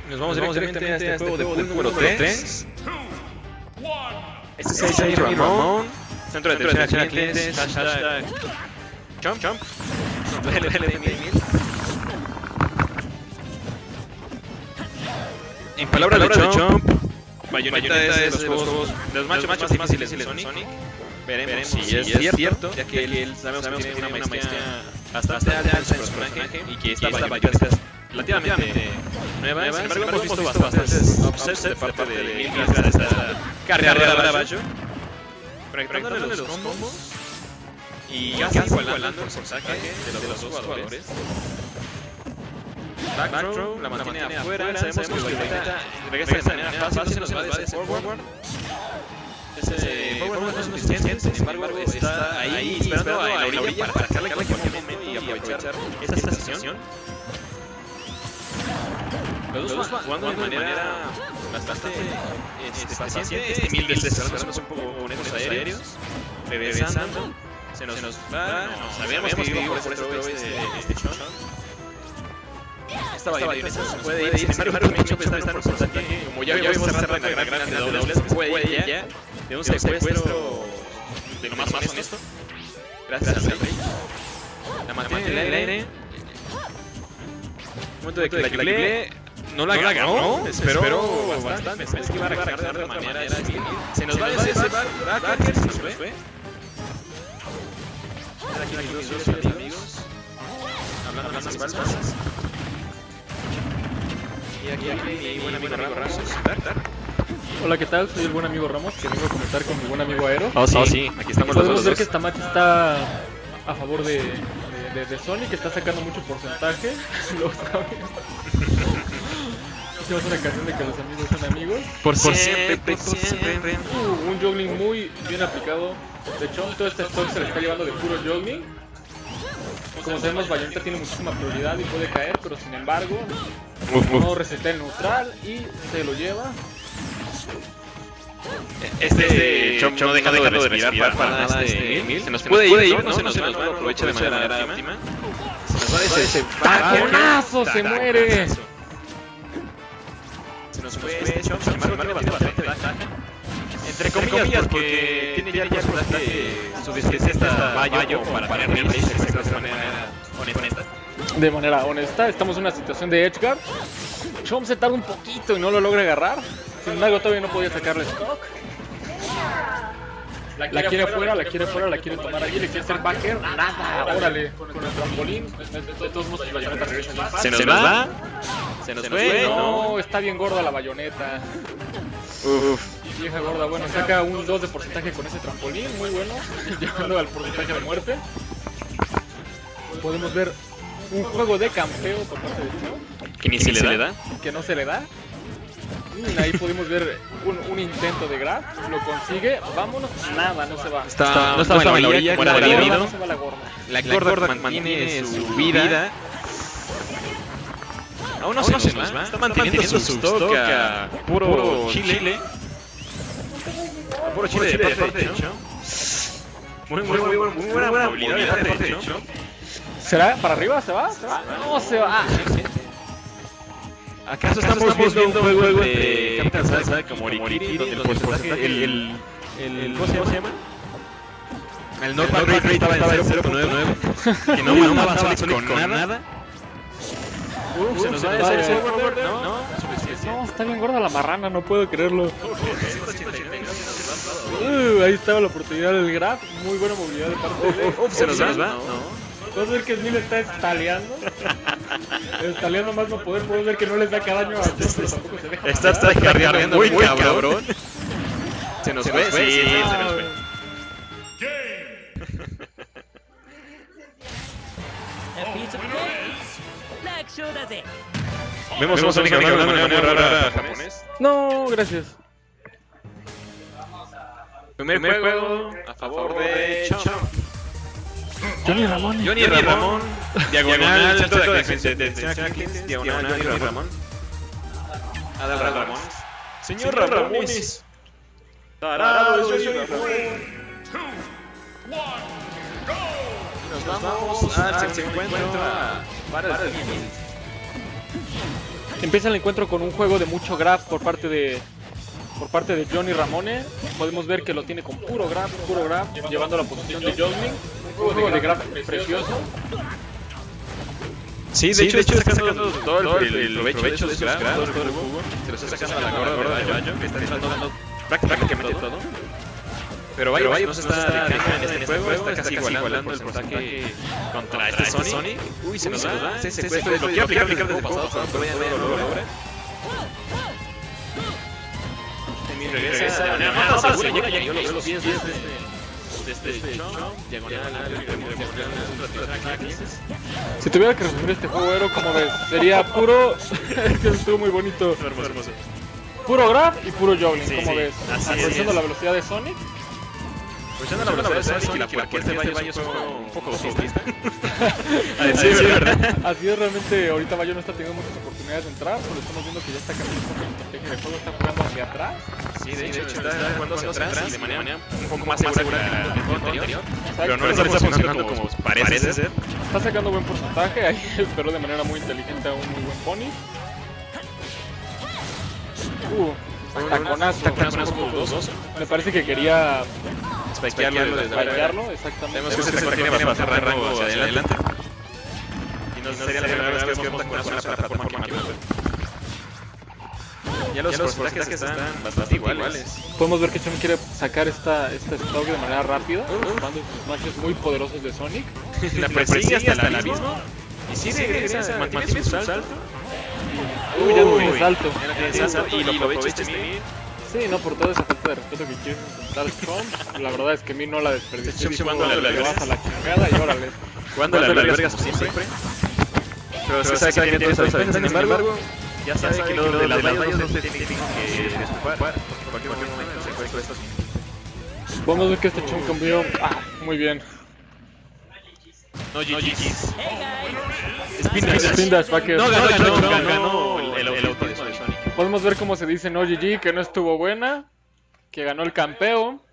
Nos vamos directamente a este juego de pool número 3. Este es J. Ramón. Centro de atención a clientes. Hashtag Jump. En palabras de Jump, Bayonetta es de los juegos de los más difíciles de Sonic. Veremos si es cierto, ya que él sabemos que tiene una maestría bastante alta en su personaje y que esta Bayonetta es relativamente nueva. Sin embargo, hemos visto bastantes upsets de parte de Milgas de esta carrera de Bayo, conectándole los combos y casi igualando el porcentaje de los dos jugadores. Backthrow la mantiene afuera, sabemos que Bayonetta regresa de manera fácil, no se nos va de ese forward. Ese forward no es suficiente, sin embargo está ahí esperando a la orilla para sacarle cualquier momento y aprovechar esta situación. Los dos jugando de manera bastante paciente. Milgas desarrollándose un poco con esos aéreos, regresando, se nos va, sabemos que vive por ese throw este shot. Esta Bayonetta se puede ir, sin embargo, Mitchell está en un porcentaje, como ya vimos hace rato en la gran de dobles, puede ir ya de un secuestro de lo más honesto. Gracias al rey. La mantiene en el aire. Un momento de que la Jubilee no la ganó, esperó bastante. Pensé que iba a reaccionar de manera civil. Se nos va ese backer, se nos fue. Aquí los dos amigos hablando las espaldas. Y aquí mi buen amigo Ramos. Hola, ¿qué tal? Soy el buen amigo Ramos, que vengo a comentar con mi buen amigo Aero. Oh, sí, aquí estamos los dos. Podemos ver que esta match está a favor de Sonic, que está sacando mucho porcentaje. Lo saben. Hicimos una canción de que los amigos son amigos. Por siempre. Un juggling muy bien aplicado. De hecho, todo este stock se le está llevando de puro juggling. Como sabemos, Bayonetta tiene muchísima prioridad y puede caer, pero sin embargo no resetea el neutral y se lo lleva. Este Chomp no deja de respirar para nada Mil. Se nos puede ir, no se nos aprovecha de manera óptima. Se nos va ese ¡bajonazo! ¡Se muere! Se nos fue este Chomp, sin embargo tiene bastante ventaja. Entre comillas, porque tiene ya el porcentaje suficiente esta Bayo para tener Mil de manera honesta. De manera honesta, estamos en una situación de edgeguard. Chomp se tarda un poquito y no lo logra agarrar. Sin embargo, todavía no podía sacarle stock. La quiere fuera, la quiere tomar allí, le quiere hacer backer. Nada, órale, con el trampolín. De todos modos, la Bayonetta regresa bien fácil. ¿Se nos va? ¿Se nos fue? No, está bien gorda la Bayonetta. Vieja gorda, bueno, saca un 2 de porcentaje con ese trampolín, muy bueno. Llegando al porcentaje de muerte. Podemos ver un juego de campeo por parte de Chomp. Que ni se le da. Que no se le da. Ahí pudimos ver un intento de grab, lo consigue, vámonos, nada, no se va. No estaba en la orilla, fuera del herido. No se va la gorda. La gorda mantiene su vida. Aún no se nos va, está manteniendo su stock a puro chile. A puro chile de parte de Chomp. Muy buena movilidad de parte de Chomp. ¿Será? ¿Para arriba? ¿Se va? No se va. ¿Acaso estamos viendo un juego de Captain Salsa como Morikiri, donde el porcentaje, ¿cómo se llama? El normal rate estaba en 0.99, que no mataba Sonic con nada. Se nos va a ese forward, no, está bien gorda la marrana, no puedo creerlo. Ahí estaba la oportunidad del grab, muy buena movilidad de parte de... ¿Se nos va? No. Puedes ver que Smil está estaleando. Estaleando más no poder. Puedes ver que no le saca daño a Chomp, pero tampoco se deja. Está cargando muy cabrón. Se nos fue, sí, se nos fue. Vemos a Sonic hablando de manera muy rara japonés. No, gracias. Primer juego a favor de Chomp. Johnny Ramón, diagonal, centro de atención a clientes, diagonal, Johnny Ramón. Adal Ramones. Señor Ramones. Tarado, Johnny Ramón. Nos vamos al encuentro para el Empieza el encuentro con un juego de mucho grab por parte de Johnny Ramone. Podemos ver que lo tiene con puro grab, llevando la posición de Jogling. Un juego de grab precioso. Sí, de hecho está sacando todo el provecho de esos grabs, todo el jugo. Se lo está sacando a la gorda de Bayo, que está dando prácticamente todo. Pero Bayo no se está dejando en este juego, está casi igualando el porcentaje contra este Sonic. Uy, se nos da ese secuestro, lo quiero aplicar desde el pasado, pero ya no lo logra. Regresa de manera más segura, llega los pies de este diagonal. Si tuviera que resumir este juego, Ero, como ves, sería puro... Este estuvo muy bonito. Hermoso. Puro grab y puro juggling, Sí, como sí, ves. así Aprovechando la velocidad de Sonic. Aprovechando la velocidad de Sonic y la fuerza de Bayo es un juego un poco autista. Sí, ¿verdad? Así es, realmente ahorita Bayo no está teniendo muchas oportunidades de entrar, pero estamos viendo que ya está cambiando un poco la estrategia del juego, está jugando hacia atrás. Sí, de hecho está jugando hacia atrás y de manera un poco más segura que el juego anterior. Pero no le está funcionando como parece ser. Está sacando buen porcentaje, ahí esperó de manera muy inteligente a un muy buen pony. Taconazo. Me parece que quería spikearlo, exactamente. Vemos que ese taconazo tiene bastante rango hacia adelante. Y no sería la primera vez que vemos un taconazo en la plataforma que mató. Ya los porcentajes están bastante iguales. Podemos ver que Chom quiere sacar este stock de manera rápida, tomando sus matches muy poderosos de Sonic. La persigue hasta el abismo. Y si regresa, mantiene su salto. Uy, ya no tiene salto. Y lo aprovecha Mii. Sí, no, por toda esa falta de respeto que quiere intentar Chom. La verdad es que Mii no la desperdició. Cuando le vas a la chingada y órale. Cuando la albergas siempre. Pero se sabe que tiene esa defensa, sin embargo, ya sabe que lo de las vallas no se tiene que desocupar. Porque en cualquier momento se encuentra esto. Vamos a ver que este Chom cambió. Muy bien. No GG's. Spin Dash Backer. No, ganó el autismo de Sonic. Podemos ver cómo se dice no GG, que no estuvo buena, que ganó el campeón.